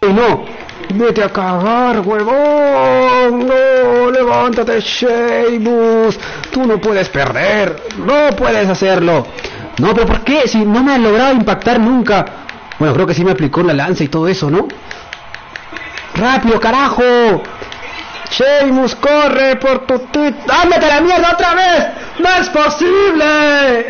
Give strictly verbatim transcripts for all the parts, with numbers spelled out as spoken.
Rey, no. Vete a cagar, huevón. No, levántate, Sheamus. Tú no puedes perder. No puedes hacerlo. No, pero ¿por qué? Si no me han logrado impactar nunca. Bueno, creo que sí me aplicó la lanza y todo eso, ¿no? ¡Rápido, carajo! Sheamus, corre por tu tit... ¡Ándate a la mierda otra vez! ¡No es posible!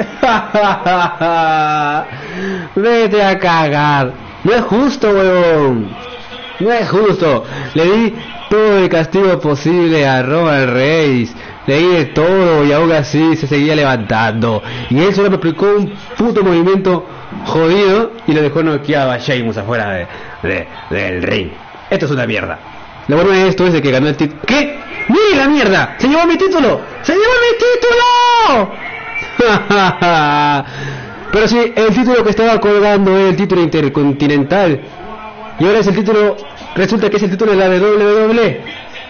Vete a cagar. No es justo, huevón. No es justo. Le di todo el castigo posible a Roman Reigns. Le di de todo y aún así se seguía levantando. Y él solo me aplicó un puto movimiento jodido y lo dejó noqueado a Sheamus afuera de, de, del ring. Esto es una mierda. Lo bueno de esto es de que ganó el título. ¿Qué? ¡Mire la mierda! ¡Se llevó mi título! ¡Se llevó mi título! Pero sí, el título que estaba colgando es el título intercontinental. Y ahora es el título... Resulta que es el título de la W W E.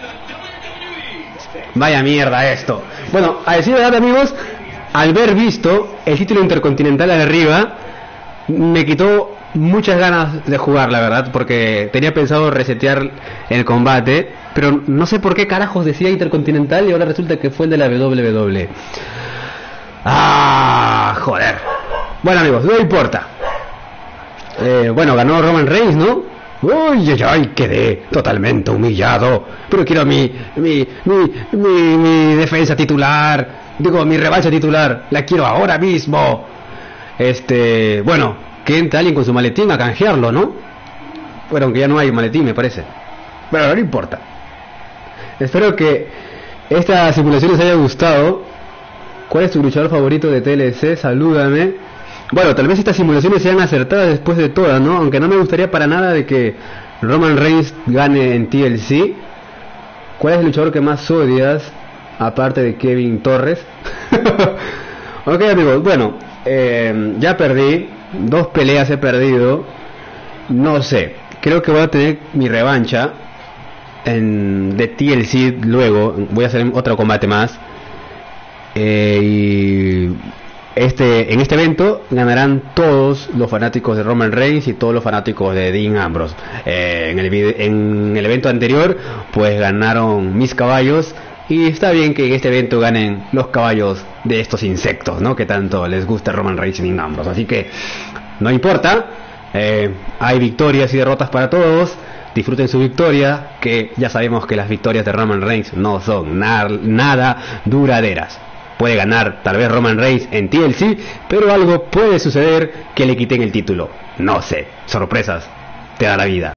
Vaya mierda esto. Bueno, a decir verdad, amigos, al ver visto el título intercontinental arriba, me quitó muchas ganas de jugar, la verdad, porque tenía pensado resetear el combate, pero no sé por qué carajos decía intercontinental y ahora resulta que fue el de la W W E. Ah, joder. Bueno, amigos, no importa. Eh, bueno, ganó Roman Reigns, ¿no? Uy, ay, ay, quedé totalmente humillado. Pero quiero mi, mi, mi, mi, mi defensa titular. Digo, mi revancha titular. La quiero ahora mismo. Este, bueno, que entre alguien con su maletín a canjearlo, ¿no? Bueno, aunque ya no hay maletín, me parece. Pero no importa. Espero que esta simulación les haya gustado. ¿Cuál es tu luchador favorito de T L C? Salúdame. Bueno, tal vez estas simulaciones sean acertadas después de todas, ¿no? Aunque no me gustaría para nada de que Roman Reigns gane en T L C. ¿Cuál es el luchador que más odias? Aparte de Kevin Torres. Ok, amigos, bueno, eh, ya perdí. Dos peleas he perdido. No sé, creo que voy a tener mi revancha en de T L C luego. Voy a hacer otro combate más. Eh, y... Este, en este evento ganarán todos los fanáticos de Roman Reigns y todos los fanáticos de Dean Ambrose. Eh, en, el video, en el evento anterior pues ganaron mis caballos y está bien que en este evento ganen los caballos de estos insectos, ¿no? Que tanto les gusta Roman Reigns y Dean Ambrose. Así que no importa, eh, hay victorias y derrotas para todos. Disfruten su victoria, que ya sabemos que las victorias de Roman Reigns no son na nada duraderas. Puede ganar tal vez Roman Reigns en T L C, pero algo puede suceder que le quiten el título. No sé, sorpresas te da la vida.